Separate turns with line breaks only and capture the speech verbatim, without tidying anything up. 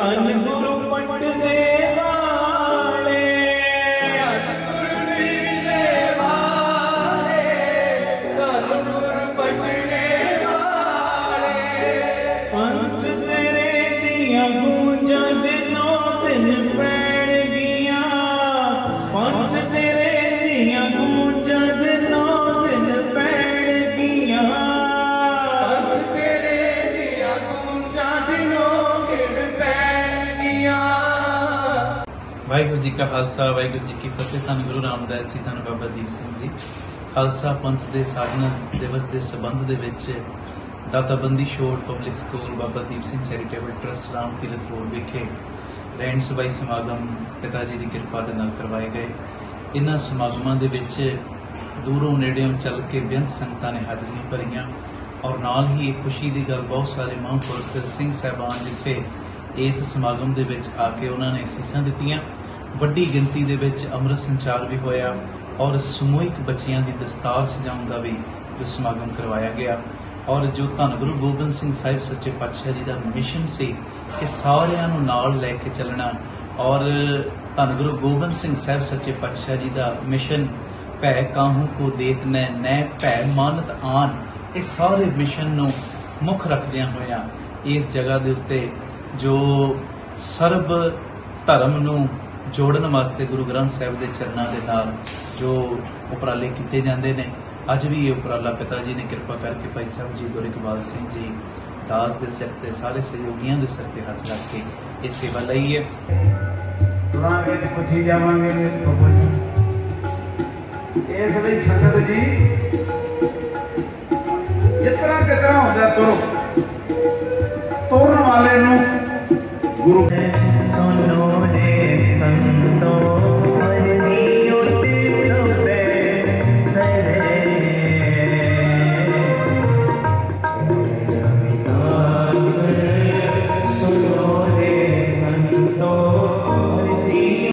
धन गुरु पटने वाले,
गुरु नीले वाले, धन गुरु पटने वाले।
पंच तेरे दिया गूंजा दिनों दिन पैण गिया, पंच तेरे दिया गूंजा दिनों दिन पैण गिया,
पंच तेरे दिया गूंजा दिनों दिन पैण गिया।
वाहिगुरू जी का खालसा, वाहिगुरू जी की फतेह। धन गुरु रामदास जी, धन बाबा दीप सिंह जी। खालसा पंथ के साधना दिवस के संबंध दे विच Data Bandi Chhor public school Baba Deep Singh charitable trust Ram Tirath road विखे रहन सभाई समागम पिता जी की कृपा के नाल करवाए गए। इन्हां समागमां दे विच दूरों नेड़ियों चल के बेअंत संगतां ने हाजरियां भरियां और नाल ही एक खुशी की गल बहुत सारे महापुरख सिंह साहबान जिथे इस समागम दे विच आके उन्होंने सीसां दित्तियां। वड्डी गिनती दे विच अमृत संचार भी होया और समूहिक बच्चियां दी दस्तार सजाउण दा भी जो समागम करवाया गया। और जो धन गुरु गोबिंद सिंह साहिब सच्चे पातशाह जी का मिशन से कि सारियां नूं नाल लैके चलना और धन गुरु गोबिंद सिंह साहिब सच्चे पातशाह जी का मिशन भै काहू को देत नै नै भै मानत आन, ये सारे मिशन नूं मुख रखदियां होइयां इस जगह के उत्ते जो सर्ब धर्म नूं जोड़न वास्ते गुरु ग्रंथ साहिब के चरणों के नाल जो उपराले किए जाते हैं। अज भी ये उपराला पिता जी ने कृपा करके भाई साहब जी गुरु इकबाल सिंह जी दास के सिर ते सारे सहयोगियों के सिर ते हाथ रख के ये सेवा लई है।
पुछी जावांगे इस लई संगत जी जिस तरह किस तरह होता तुरो तुरन वाले नूं गुरु